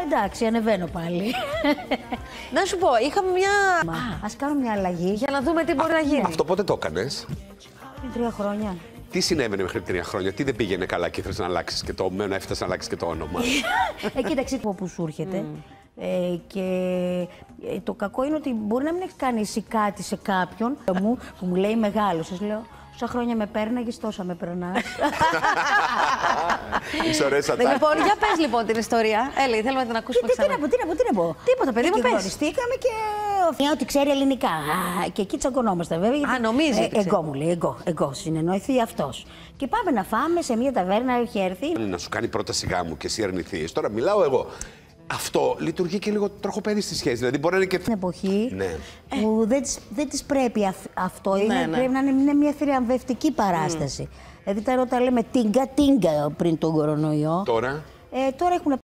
εντάξει, ανεβαίνω πάλι. Να σου πω, είχαμε μια. Ας κάνω μια αλλαγή. Για να δούμε τι μπορεί να γίνει. Αυτό πότε το έκανες? Πριν 3 χρόνια. Τι συνέβαινε μέχρι 3 χρόνια, τι δεν πήγαινε καλά και ήθελες να αλλάξεις και το να έφτασες να αλλάξεις και το όνομα? Κοίταξε που σου έρχεται. Και το κακό είναι ότι μπορεί να μην έχει κάνει εσύ κάτι σε κάποιον που μου λέει μεγάλο. Σας λέω, όσα χρόνια με πέρναγες, τόσα με περνάς. Είσαι ωραίες ατάκες. Λοιπόν, για πες λοιπόν την ιστορία. Έλα, θέλουμε να την ακούσουμε ξανά. Τι να πω. Τίποτα, παιδί μου, πες. Γνωριστήκαμε και ότι ξέρει ελληνικά. Και εκεί τσακωνόμαστε βέβαια. Α, νομίζει. Εγώ μου λέει, εγώ. Συνεννοηθεί αυτός. Και πάμε να φάμε σε μια ταβέρνα, έχει έρθει. Να σου κάνει πρόταση γάμου και εσύ αρνηθείς. Τώρα μιλάω εγώ. Αυτό λειτουργεί και λίγο τροχοπέδι στη σχέση. Δηλαδή μπορεί να είναι και. Στην εποχή που δεν της πρέπει αυτό. Πρέπει να είναι μια θριαμβευτική παράσταση. Δηλαδή τώρα όταν λέμε τίγκα πριν τον κορονοϊό. Τώρα. Τώρα έχουν